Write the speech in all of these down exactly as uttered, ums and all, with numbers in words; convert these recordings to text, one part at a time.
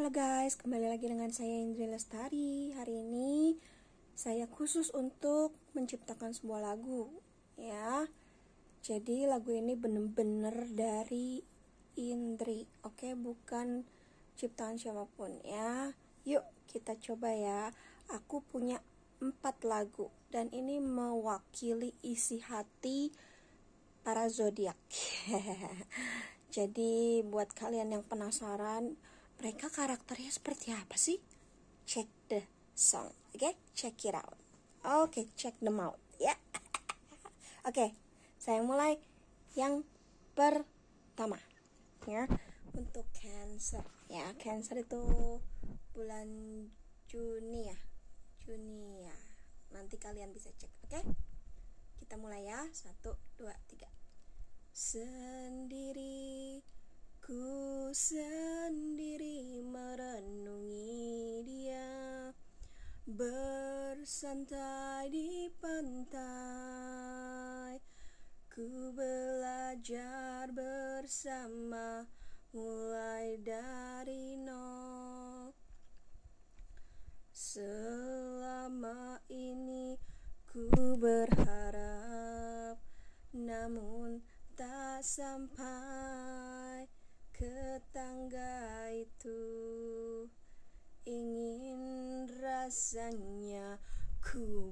Halo guys, kembali lagi dengan saya Indri Lestari. Hari ini saya khusus untuk menciptakan sebuah lagu ya. Jadi lagu ini bener-bener dari Indri, oke, bukan ciptaan siapapun ya. Yuk kita coba ya. Aku punya empat lagu dan ini mewakili isi hati para zodiak. Jadi buat kalian yang penasaran mereka karakternya seperti apa sih? Check the song, oke? Okay? Check it out. Oke, okay, check them out, ya. Yeah. Oke, okay, saya mulai yang pertama. Ya, untuk Cancer, ya Cancer itu bulan Juni ya, Juni ya. Nanti kalian bisa cek, oke? Okay? Kita mulai ya, satu, dua, tiga. Sendiri. Ku sendiri merenungi dia, bersantai di pantai. Ku belajar bersama mulai dari nol. Selama ini ku berharap, namun tak sampai ke tangga itu. Ingin rasanya ku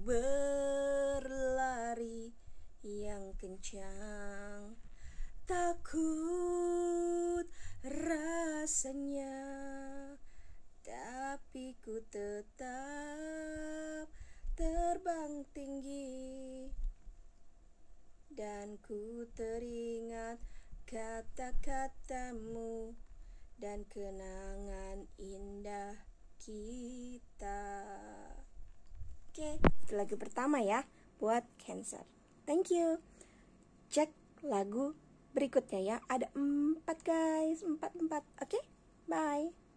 berlari yang kencang, takut rasanya, tapi ku tetap terbang tinggi. Dan ku teringat kata-katamu dan kenangan indah kita. Oke, itu lagu pertama ya buat Cancer. Thank you. Cek lagu berikutnya ya. Ada empat guys, empat empat. Oke, bye.